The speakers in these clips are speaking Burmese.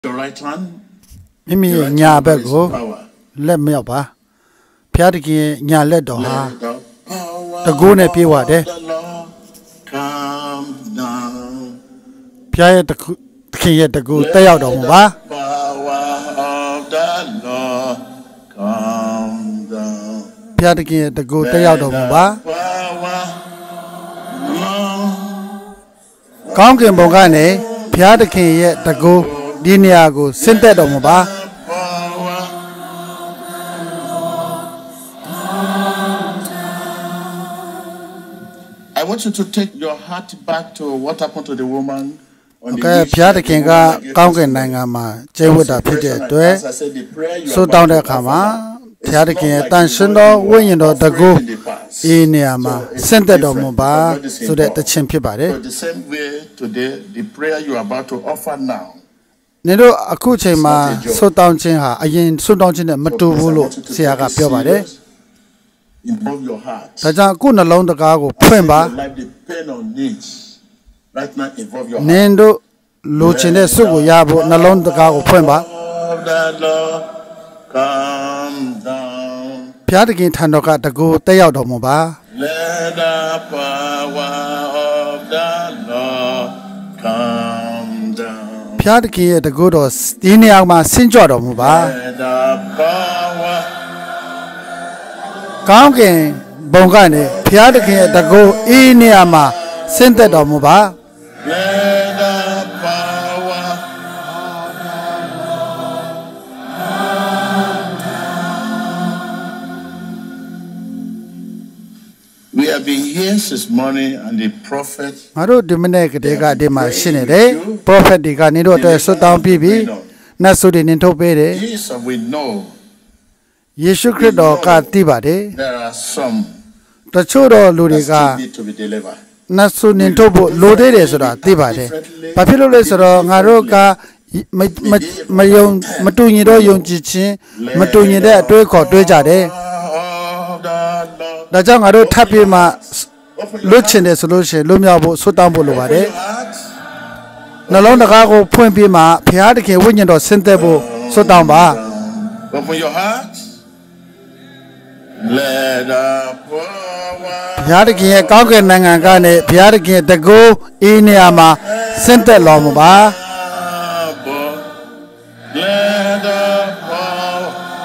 Your right hand. မိမိရဲ့ညာဘက်ကိုလက်မြောက်ပါဖျားတခင်ရဲ့ညာလက်တော်ဟာတကိုးနဲ့ပြေးသွားတယ်ဖျားရဲ့တခင်ရဲ့တကိုးတက်ရောက်တော်မူပါဖျားတခင်ရဲ့တကိုးတက်ရောက်တော်မူပါကောင်းကင်ဘုံကနေဖျားတခင်ရဲ့တကိုးဒီနေရာကိုဆင်းသက်တော်မူပါ I want you to take your heart back to what happened to the woman on the beach. ဖျားတခင်ကကောင်းကင်နိုင်ငံမှာကျင့်ဝတ်တာဖြစ်တဲ့အတွက်ဆိုတောင်းတဲ့အခါမှာဖျားတခင်ရဲ့တန်ရှင်းသောဝိညာဉ်တော်တကူဤနေရာမှာဆင့်သက်တော်မူပါဆိုတဲ့တခြင်းဖြစ်ပါတယ် The same way today the prayer you are about to offer now နေတော့အခုချိန်မှာဆိုတောင်းခြင်းဟာအရင်ဆိုတောင်းခြင်းနဲ့မတူဘူးလို့ဆရာကပြောပါတယ် involve your heart ဒါကြောင့်အခုနှလုံးတကားကိုဖွင့်ပါ like the pain on needs right now involve your heart နင်တို့လိုချင်တဲ့စုကိုရဖို့နှလုံးတကားကိုဖွင့်ပါ Come down ဖျားတခင်ထံတော်ကတကူတက်ရောက်တော်မူပါ Let the power of the Lord come down ဖျားတခင်ရဲ့တကူတော်ဒီနေရာမှာဆင်းကြွတော်မူပါ Let the power ကောင်းကင်ဘုံကနေဖျားတခင်ရဲ့တကူဤနေရာမှာဆင်းသက်တော်မူပါ Let the power We have been here since morning and the prophet ငါတို့ဒီမနေ့ကတည်းကဒီမှာရှင်းနေတယ် prophet ဒီကနေတို့အတွက်ဆွတောင်းပြီးပြီနတ်ဆုတွေနင်ထုတ်ပေးတယ် Jesus we know ယေရှုခရစ်တော်ကသိပါတယ် there are some တချို့တော်လူတွေက that need to be delivered နတ်ဆုနင်ထုတ်ဖို့လိုသေးတယ်ဆိုတာသိပါတယ်ဘာဖြစ်လို့လဲဆိုတော့ငါတို့ကမတူညီတော့ယုံကြည်ခြင်းမတူညီတဲ့အတွေးခေါ်တွေးကြတယ်ဒါကြောင့်ငါတို့ထပ်ပြီးမှလွတ်ချင်တယ်ဆိုလို့ရှိရင်လွတ်မြောက်ဖို့ဆွတောင်းဖို့လိုပါတယ်နှလုံးတကားကိုဖွင့်ပြီးမှဘုရားသခင်ဝိညာဉ်တော်ဆင်းသက်ဖို့ဆွတောင်းပါ Open your heart Let the power ဘုရားသခင်ရဲ့ကောင်းကင်နိုင်ငံကနေဘုရားသခင်တကူဤနေရာမှာဆင်းသက်တော်မူပါ Let the power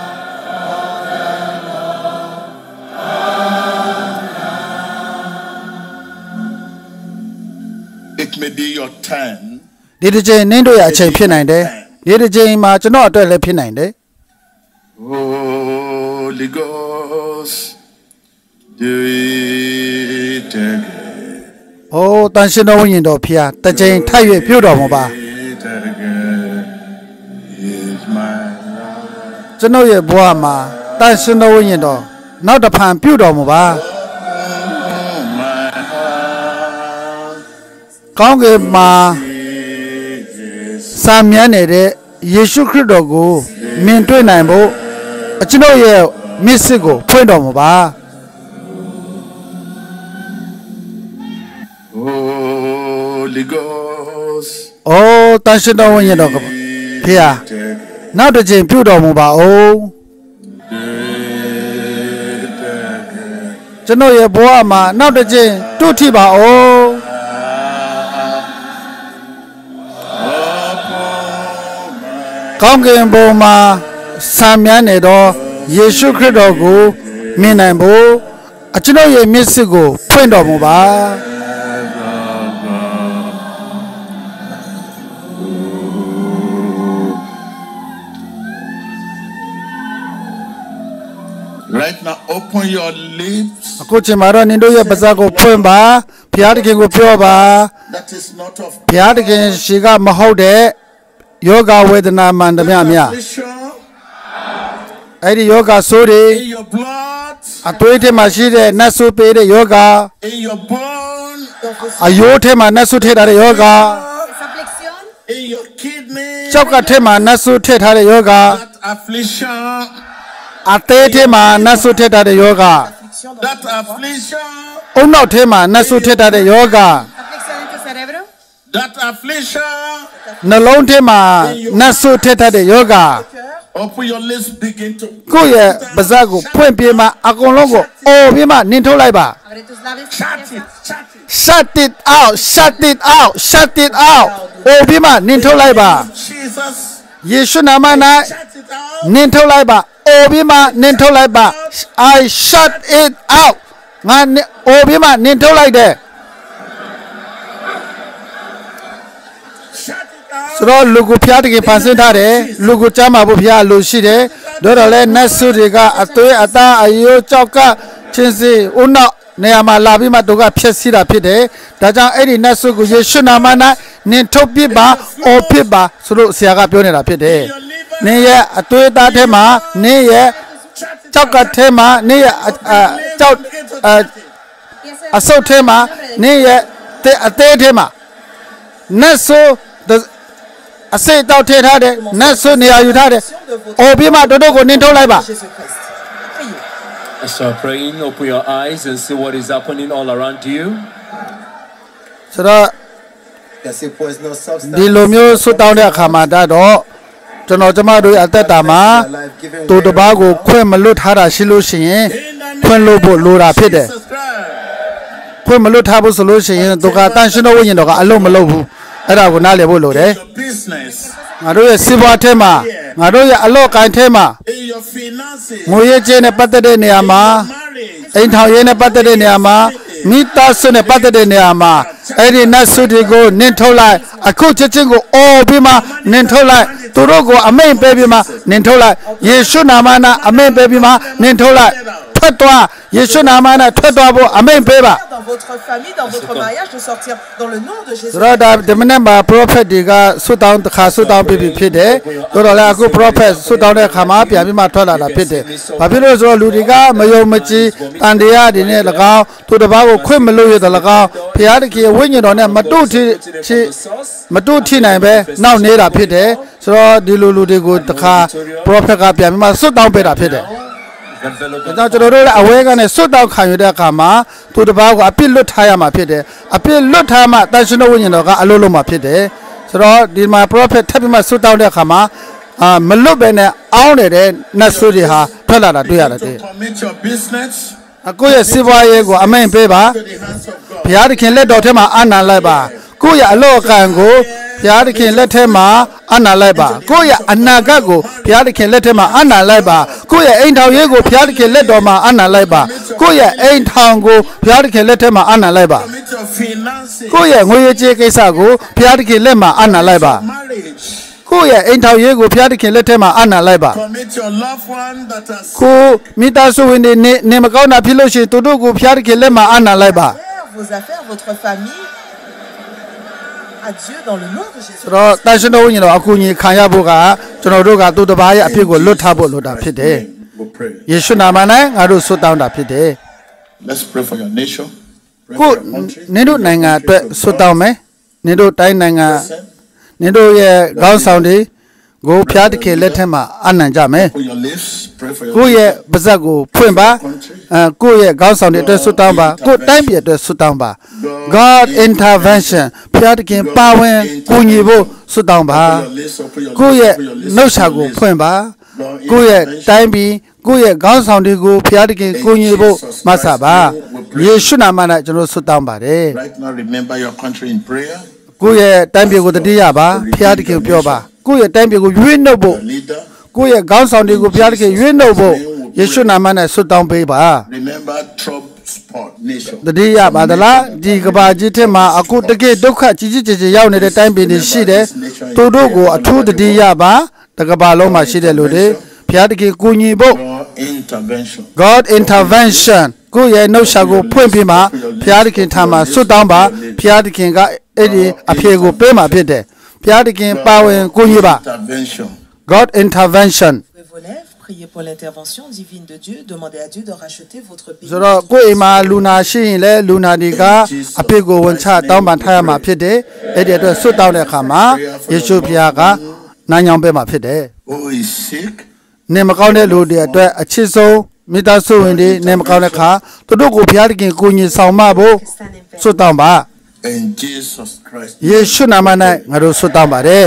It may be your turn ဒီတစ်ချိန်နင်းတို့ရဲ့အချိန်ဖြစ်နိုင်တယ်ဒီတစ်ချိန်မှာကျွန်တော်အတွက်လည်းဖြစ်နိုင်တယ် Holy Ghost do it again အိုးတန်ရှင်တော်ဝိညာဉ်တော်ဖျားတစ်ချိန်ထပ်၍ပြုတော်မူပါ ကျွန်တော်ရဲ့ဘဝမှာတန်ရှင်တော်ဝိညာဉ်တော်နောက်တစ်ဖန်ပြုတော်မူပါကောင်းကင်မှာစာမြန်းနေတဲ့ယေရှုခရစ်တော်ကိုမြင်တွေ့နိုင်ဖို့ကျွန်တော်ရဲ့မျက်စိကိုဖွင့်တော်မူပါ Holy Ghost အိုးတန်ရှင်တော်ဝိညာဉ်တော်ကဖျားနောက်တစ်ချိန်ပြုတော်မူပါဦးကျွန်တော်ရဲ့ဘဝမှာနောက်တစ်ချိန်တွေ့ထိပါဦးကောင်းကင်ဘုံမှာဆံမြန်းနေတော့ယေရှုခရစ်တော်ကိုမြင်နိုင်ဖို့ကျွန်တော်ရဲ့မျက်စိကိုဖွင့်တော်မူပါ Right now open your lips အခုချိန်မှာတော့နင်တို့ရဲ့ပါးစပ်ကိုဖွင့်ပါဘုရားသခင်ကိုပြောပါ That is not of ဘုရားသခင်ရှိကမဟုတ်တဲ့ယောဂဝေဒနာမှန်သမျှများအဲ့ဒီယောဂဆိုးတွေ in your blood အသွေးထဲမှာရှိတဲ့နတ်ဆိုးပေးတဲ့ယောဂ in your bone အယိုးထဲမှာနတ်ဆိုးထည့်ထားတဲ့ယောဂ in your kidney ကြောက်ကထဲမှာနတ်ဆိုးထည့်ထားတဲ့ယောဂ that affliction အသေးထဲမှာနတ်ဆိုးထည့်ထားတဲ့ယောဂ that affliction အုံနောက်ထဲမှာနတ်ဆိုးထည့်ထားတဲ့ယောဂ Aflicción en tu cerebro That affliction. နှလုံးထဲမှာနတ်ဆုထက်တဲ့ယောဂ Open your lips, begin to. ကိုယ့်ရဲ့ပါးစပ်ကိုဖွင့်ပြမှာအကုန်လုံးကိုအော်ပြမှာနင်ထုတ်လိုက်ပါ Shut it out shut it out shut it out အော်ပြမှာနင်ထုတ်လိုက်ပါ Jesus. ယေရှုနာမ၌နင်ထုတ်လိုက်ပါအော်ပြမှာနင်ထုတ်လိုက်ပါ I shut it out ငါအော်ပြမှာနင်ထုတ်လိုက်တယ်ဆိုတော့လူကိုဖျားတကယ်ဖန်ဆင်းထားတယ်လူကိုကြားမှာဖို့ဖျားလူရှိတယ်တို့တော့လဲနတ်ဆုတွေကအသွေးအသားအယိုးကြောက်ကချင်းစီဦးနောက်နေရာမှာလာပြီးမှတို့ကဖျက်ဆီးတာဖြစ်တယ်ဒါကြောင့်အဲ့ဒီနတ်ဆုကိုယေရှုနာမ၌နင်ထုတ်ပြပါအော်ဖြစ်ပါဆိုလို့ဆရာကပြောနေတာဖြစ်တယ်နင်ရဲ့အသွေးသားထဲမှာနင်ရဲ့ကြောက်ကထဲမှာနင်ရဲ့ကြောက်အဆုတ်ထဲမှာနင်ရဲ့အသေးထဲမှာနတ်ဆုအစိတ်တောက်ထည့်ထားတယ်နတ်ဆုနေရာယူထားတယ်အော်ပြီးမှတို့ကိုနင်ထုတ်လိုက်ပါ Start praying, open your eyes and see what is happening all around you. ဆိုတော့ဒီလိုမျိုးဆွတောင်းတဲ့အခါမှာတော့ကျွန်တော်ကျမတို့အသက်တာမှာတူတပားကိုခွင့်မလွတ်ထားတာရှိလို့ရှိရင်ခွင့်လို့ဖို့လိုတာဖြစ်တယ်ခွင့်မလွတ်ထားဖို့ဆိုလို့ရှိရင်သူကတန်ရှင်းတော်ဝိညာဉ်တော်ကအလုံးမလုံးဘူးအဲ့ဒါကိုနားလည်ဖို့လိုတယ်ငါတို့ရဲ့စီးပွားထဲမှာငါတို့ရဲ့အလော့ကိုင်းထဲမှာငွေရေးကြေးနဲ့ပတ်သက်တဲ့နေရာမှာအိမ်ထောင်ရေးနဲ့ပတ်သက်တဲ့နေရာမှာမိသားစုနဲ့ပတ်သက်တဲ့နေရာမှာအဲ့ဒီနတ်ဆုတွေကိုနင်ထုတ်လိုက်အခုချက်ချင်းကိုအော်ပြီးမှနင်ထုတ်လိုက်သူတို့ကိုအမိန့်ပေးပြီးမှနင်ထုတ်လိုက်ယေရှုနာမ၌အမိန့်ပေးပြီးမှနင်ထုတ်လိုက်ထွက်သွားယေရှုနာမ၌ထွက်သွားဖို့အမိန့်ပေးပါ dans votre famille dans votre mariage de sortir dans le nom de Jésus ဆိုတော့ဒီမနေ့မှာ prophet တွေကဆွတောင်းတစ်ခါဆွတောင်းပြီးဖြစ်တယ်ဆိုတော့လည်းအခု prophet ဆွတောင်းတဲ့အခါမှာပြန်ပြီးမှထွက်လာတာဖြစ်တယ်ဘာဖြစ်လို့ဆိုတော့လူတွေကမယုံမကြည်တန်တရားတွေနဲ့၎င်းသူတစ်ပါးကိုခွင့်မလို့ရတဲ့၎င်းဘုရားတခင်ဝိညာဉ်တော်နဲ့မတုထိနိုင်ပဲနောက်နေတာဖြစ်တယ်ဆိုတော့ဒီလူတွေကိုတစ်ခါ prophet ကပြန်ပြီးမှဆွတောင်းပေးတာဖြစ်တယ်ဒါကြောင့်ကျွန်တော်တို့လည်းအဝဲကနေစွတ်တောက်ခံရတဲ့အခါမှာသူတစ်ပါးကိုအပြစ်လွတ်ထားရမှာဖြစ်တယ်အပြစ်လွတ်ထားမှတန်ရှင်တော်ဝိညာဉ်တော်ကအလိုလိုမှာဖြစ်တယ်ဆိုတော့ဒီမှာ prophet ထပ်ပြီးမှစွတ်တောက်တဲ့အခါမှာမလွတ်ပဲနဲ့အောင်းနေတဲ့နတ်ဆုတွေဟာထွက်လာတာတွေ့ရတယ်တဲ့ကိုယ့်ရဲ့စီးပွားရေးကိုအမိန့်ပေးပါဘုရားသခင်လက်တော်ထဲမှာအာဏာလိုက်ပါကိုယ့်ရဲ့အလော့အကန်ကိုဘုရားသခင်လက်ထဲမှာအာဏာလိုက်ပါကိုယ့်ရဲ့အနာဂတ်ကိုဘုရားသခင်လက်ထဲမှာအာဏာလိုက်ပါကိုယ့်ရဲ့အိမ်ထောင်ရေးကိုဘုရားသခင်လက်တော်မှာအာဏာလိုက်ပါကိုယ့်ရဲ့အိမ်ထောင်ကိုဘုရားသခင်လက်ထဲမှာအာဏာလိုက်ပါကိုယ့်ရဲ့ငွေကြေးကိစ္စကိုဘုရားသခင်လက်မှာအာဏာလိုက်ပါကိုယ့်ရဲ့အိမ်ထောင်ရေးကိုဘုရားသခင်လက်ထဲမှာအာဏာလိုက်ပါကိုမိသားစုဝင်တွေနေမကောင်းတာဖြစ်လို့ရှိရင်သူတို့ကိုဘုရားသခင်လက်မှာအာဏာလိုက်ပါ vos affaires votre famille à Dieu dans le nom de Jésus ဆိုတော့တန်ရှင်တော်ဝိညာဉ်တော်အကူအညီခံရဖို့ကကျွန်တော်တို့ကသူတစ်ပါးရဲ့အဖြစ်ကိုလွတ်ထားဖို့လိုတာဖြစ်တယ်ယေရှုနာမ၌ငါတို့ဆုတောင်းတာဖြစ်တယ် Let's pray for your nation ကိုနင်တို့နိုင်ငံအတွက်ဆုတောင်းမယ်နင်တို့တိုင်းနိုင်ငံနင်တို့ရဲ့ခေါင်းဆောင်တွေကိုဖျားတခင်လက်ထက်မှာအနံ့ကြမယ်ကိုရဲ့ပါဇက်ကိုဖွင့်ပါကိုရဲ့ခေါင်းဆောင်တွေအတွက်ဆုတောင်းပါကိုတိုင်းပြည်အတွက်ဆုတောင်းပါ God intervention ဖျားတခင်ပါဝင်ကူညီဖို့ဆုတောင်းပါကိုရဲ့နှုတ်ရှာကိုဖွင့်ပါကိုရဲ့တိုင်းပြည်ကိုရဲ့ခေါင်းဆောင်တွေကိုဖျားတခင်ကူညီဖို့မဆပါယေရှုနာမနဲ့ကျွန်တော်ဆုတောင်းပါတယ် Right now remember your country in prayer ကိုရဲ့တိုင်းပြည်ကိုတတိယပါဖျားတခင်ပြောပါကိုရဲ့တိုင်းပြည်ကိုရွေးနှုတ်ဖို့ကိုရဲ့ခေါင်းဆောင်တွေကိုဘုရားသခင်ရွေးနှုတ်ဖို့ယေရှုနာမနဲ့ဆုတောင်းပေးပါ Remember trouble spot nation တတိယပါဒလားဒီကဘာကြီးထဲမှာအခုတကယ်ဒုက္ခကြီးကြီးကျယ်ကျယ်ရောက်နေတဲ့တိုင်းပြည်တွေရှိတယ်သူတို့ကိုအထူးတတိယပါတကဘာလုံးမှာရှိတဲ့လူတွေဘုရားသခင်ကူညီဖို့ God intervention ကိုရဲ့နှုတ်ရှာကိုဖွင့်ပြီးမှဘုရားသခင်ထားမှာဆုတောင်းပါဘုရားသခင်ကအဲ့ဒီအဖြေကိုပေးမှာဖြစ်တယ်ဘုရားသခင်ပါဝင်ကူညီပါ God intervention vos lèvres priez pour l'intervention divine de Dieu demandez à Dieu de racheter votre pays ဆိုတော့ကိုယ်အိမ်မှာလူနာရှိရင်လည်းလူနာတွေကအဖေကိုဝန်ချတောင်းပန်ထားရမှာဖြစ်တယ်အဲ့ဒီအတွက်ဆွတ်တောင်းတဲ့အခါမှာယေရှုဘုရားကနာညောင်းပေးမှာဖြစ်တယ်နေမကောင်းတဲ့လူတွေအတွက်အချစ်ဆုံးမိသားစုဝင်တွေနေမကောင်းတဲ့အခါသူတို့ကိုဘုရားသခင်ကိုညီဆောင်မဖို့ဆွတ်တောင်းပါ In Jesus Christ. ယေရှုနာမ၌ငါတို့ဆုတောင်းပါတယ်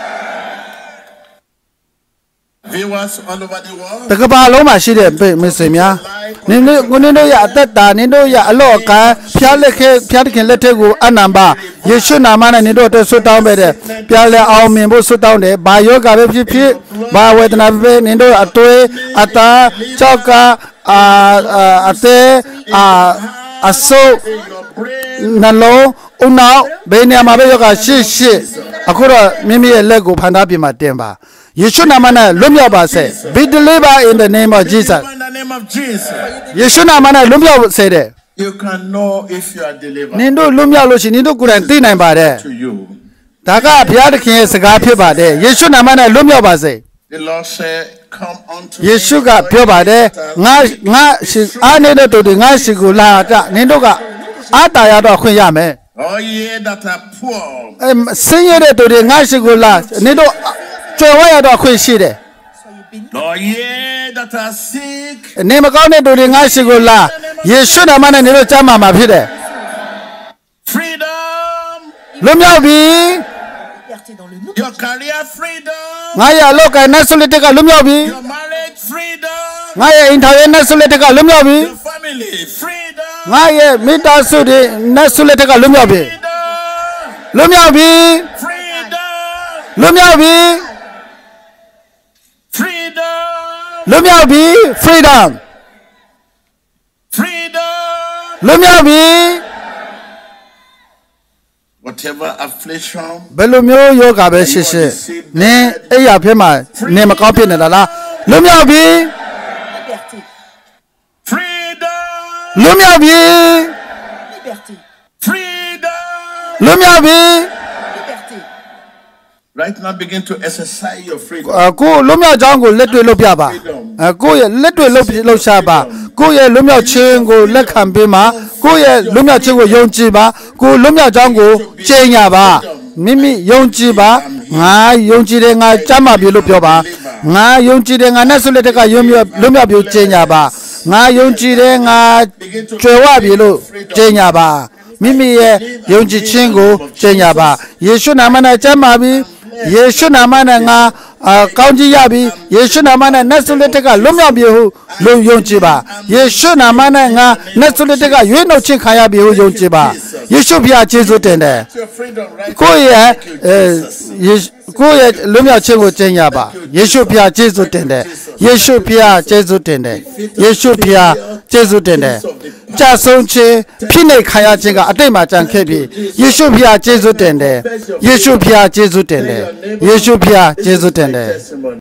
Viewers all over the world. တကဘာလုံးမှာရှိတဲ့မိတ်ဆွေများနင်တို့ရဲ့အသက်တာနင်တို့ရဲ့အလော့ကဖျားလက်ခဲဖျားတခင်လက်ထက်ကိုအနံပါယေရှုနာမနဲ့နင်တို့အတွက်ဆုတောင်းပေးတယ်ပြားလဲအောင်မြင်ဖို့ဆုတောင်းတယ်ဘာယောဂပဲဖြစ်ဖြစ်ဘာဝေဒနာပဲနင်တို့အတွေ့အသားကြောက်ကအသေးအဆုပ်နှလုံးဦးနောက်ဘယ်နေရာမှာပဲယောဂရှစ်အခုတော့မိမိရဲ့လက်ကိုဖန်သားပြင်မှာတင်ပါယေရှုနာမနဲ့လွတ်မြောက်ပါစေ Be delivered in the name of Jesus. In the name of Jesus. ယေရှုနာမနဲ့လွတ်မြောက်စေတယ် You can know if you are delivered. နင်တို့လွတ်မြောက်လို့ရှိရင်နင်တို့ကိုယ်တိုင်သိနိုင်ပါတယ် To you. ဒါကဘုရားသခင်ရဲ့စကားဖြစ်ပါတယ်ယေရှုနာမနဲ့လွတ်မြောက်ပါစေ The Lord said, "Come unto me." ယေရှုကပြောပါတယ်ငါရှိအားနေတဲ့တူတွေငါရှိကိုလာတာနင်တို့ကအားတာရတော့ခွင့်ရမယ် Oh, ye that are poor. ဆင်းရဲတဲ့တူတွေငါရှိကိုလာနင်တို့ကြွယ်ဝရတော့ခွင့်ရှိတယ် Oh, ye that are sick. နေမကောင်းတဲ့တူတွေငါရှိကိုလာယေရှုနာမနဲ့နင်တို့ကြားမှာဖြစ်တယ် Freedom. လွတ်မြောက်ပြီ Liberté dans le nom. Your career freedom. ငါရဲ့အလောက်ကနတ်ဆုလက်တက်ကလွတ်မြောက်ပြီ Your marriage freedom. ငါရဲ့အိမ်ထောင်ရဲ့နတ်ဆုလက်တက်ကလွတ်မြောက်ပြီ Your family freedom. ငါရဲ့မိသားစုတွေနတ်ဆုလက်တက်ကလွတ်မြောက်ပြီ Freedom. လွတ်မြောက်ပြီ Freedom. လွတ်မြောက်ပြီ Freedom. လွတ်မြောက်ပြီ freedom Freedom. လွတ်မြောက်ပြီ Whatever affliction. ဘယ်လိုမျိုးယောဂပဲရှိရှိနင်းအဲ့ရဖြစ်မှာနင်းမကောင်းဖြစ်နေလားလွတ်မြောက်ပြီ Liberté. Freedom. လွတ်မြောက်ပြီ Liberté. Freedom. လွတ်မြောက်ပြီ Liberté. Right now, begin to exercise your freedom. ကိုလွတ်မြောက်ကြောင်းကိုလက်တွေ့လုပ်ပြပါကိုရဲ့လက်တွေ့လုပ်ရှာပါကိုရဲ့လွတ်မြောက်ခြင်းကိုလက်ခံပေးပါကိုရဲ့လွတ်မြောက်ခြင်းကိုယုံကြည်ပါကိုလွတ်မြောက်ကြောင်းကိုကျင့်ကြပါမိမိယုံကြည်ပါငါယုံကြည်တယ်ငါကြမ်းမာပြီလို့ပြောပါငါယုံကြည်တယ်ငါနဲ့ဆုလက်တက်ကယုံလွတ်မြောက်ပြီကျင့်ကြပါငါယုံကြည်တယ်ငါကြွယ်ဝပြီလို့ကျင့်ကြပါမိမိရဲ့ယုံကြည်ခြင်းကိုကျင့်ကြပါယေရှုနာမနဲ့ကြမ်းမာပြီယေရှုနာမနဲ့ငါကောင်းကြီးရပြီယေရှုနာမနဲ့နတ်ဆုလက်တက်ကလွတ်မြောက်ပြီဟုလုံယုံကြည်ပါယေရှုနာမနဲ့ငါနတ်ဆုလက်တက်ကရွေးနှုတ်ခြင်းခံရပြီဟုယုံကြည်ပါယေရှုဖျားကျေးဇူးတင်တယ် Your freedom, right? ကိုယ့်ရဲ့ကိုယ့်ရဲ့လွတ်မြောက်ခြင်းကိုကျင့်ကြပါယေရှုဖျားကျေးဇူးတင်တယ်ယေရှုဖျားကျေးဇူးတင်တယ်ယေရှုဖျားကျေးဇူးတင်တယ်ကြဆုံးခြင်းဖိနှိပ်ခံရခြင်းကအတိတ်မှာကြံခဲ့ပြီယေရှုဖျားကျေးဇူးတင်တယ်ယေရှုဖျားကျေးဇူးတင်တယ်ယေရှုဖျားကျေးဇူးတင်တယ်